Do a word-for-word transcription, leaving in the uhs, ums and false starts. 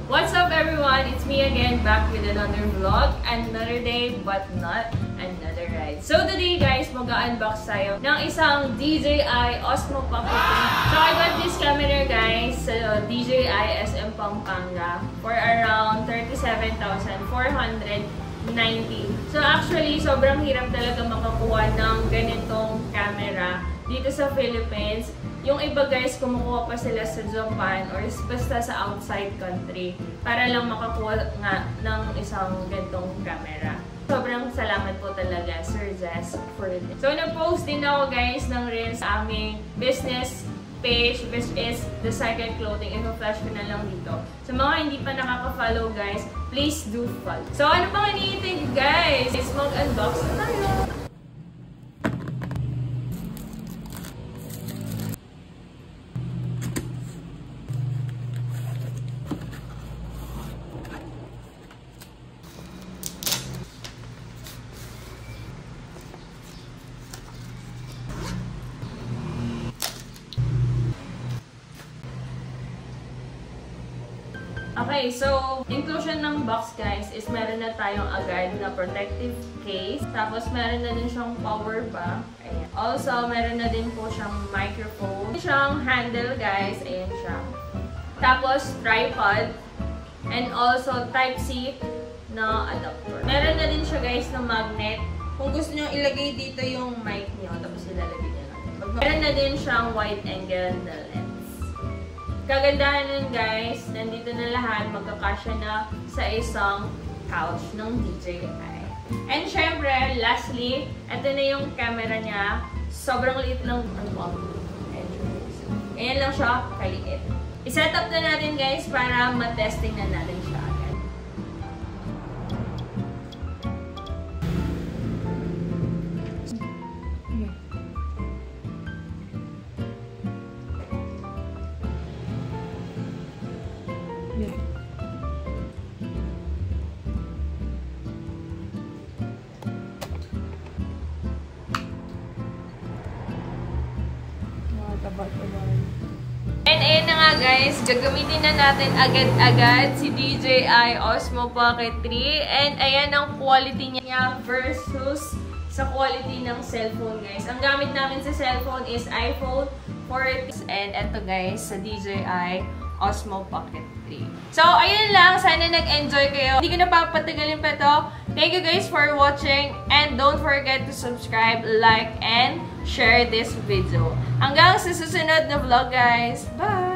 What's up everyone? It's me again, back with another vlog. Another day, but not another ride. So today guys, mag-unbox tayo ng isang D J I Osmo Pocket three. So I got this camera guys sa D J I S M Pampanga for around thirty-seven thousand four hundred ninety. So actually, sobrang hirap talaga makakuha ng ganitong camera dito sa Philippines. Yung iba guys, kumukuha pa sila sa Japan or basta sa outside country para lang makakuha nga ng isang ganitong camera. Sobrang salamat po talaga, Sir Jess, for this. So, nag-post din ako guys ng rin sa aming business page, which is The Cycle Clothing. I-flash ko na lang dito. Sa mga hindi pa nakaka-follow guys, please do follow. So, ano pang iniintay guys? Is mag-unbox na tayo. Okay, so, inclusion ng box guys is meron na tayong agad na protective case. Tapos, meron na din siyang power bank. Ayan. Also, meron na din po siyang microphone. Meron siyang handle guys. Ayan siya. Tapos, tripod. And also, Type-C na adapter. Meron na din siya guys na magnet. Kung gusto nyo ilagay dito yung mic nyo, tapos ilalagay nyo lang. Meron na din siyang wide angle na lens. Kagandahan nun guys, nandito na lahat, magkakasya na sa isang couch ng D J I. And syempre, lastly, ito na yung camera niya. Sobrang liit lang. Ayan lang siya, kaliit. I-set up na natin guys para matesting na natin siya agad. And ayun na nga guys, gagamitin na natin agad-agad si D J I Osmo Pocket three. And ayan ang quality niya versus sa quality ng cellphone guys. Ang gamit namin sa cellphone is iPhone fourteen. And eto guys, sa D J I Osmo Pocket three. So ayun lang, sana nag-enjoy kayo. Hindi ko na papatagalin pa to. Thank you guys for watching. And don't forget to subscribe, like, and share this video. Hanggang sa susunod na vlog guys. Bye!